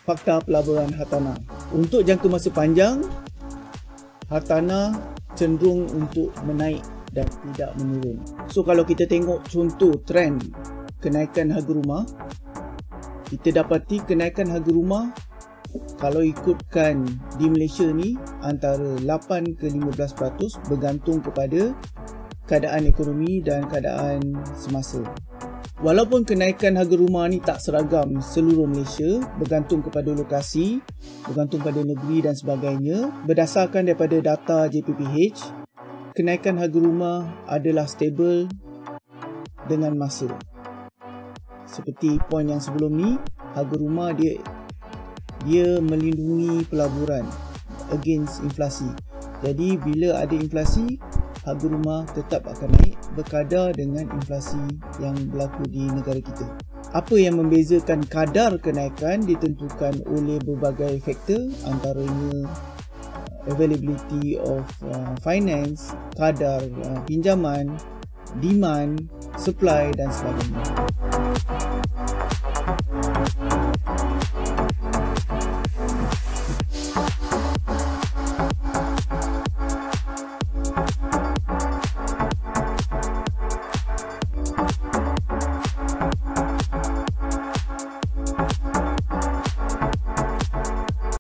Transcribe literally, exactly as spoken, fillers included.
fakta pelaburan hartanah. Untuk jangka masa panjang, hartanah cenderung untuk menaik dan tidak menurun. So kalau kita tengok contoh trend kenaikan harga rumah, kita dapati kenaikan harga rumah kalau ikutkan di Malaysia ni antara lapan ke lima belas peratus bergantung kepada keadaan ekonomi dan keadaan semasa. Walaupun kenaikan harga rumah ni tak seragam seluruh Malaysia, bergantung kepada lokasi, bergantung pada negeri dan sebagainya, berdasarkan daripada data J P P H, kenaikan harga rumah adalah stabil dengan masa. Seperti poin yang sebelum ni, harga rumah dia dia melindungi pelaburan against inflasi. Jadi bila ada inflasi, harga rumah tetap akan naik berkadar dengan inflasi yang berlaku di negara kita. Apa yang membezakan kadar kenaikan ditentukan oleh berbagai faktor, antaranya availability of uh, finance, kadar uh, pinjaman, demand, supply dan sebagainya.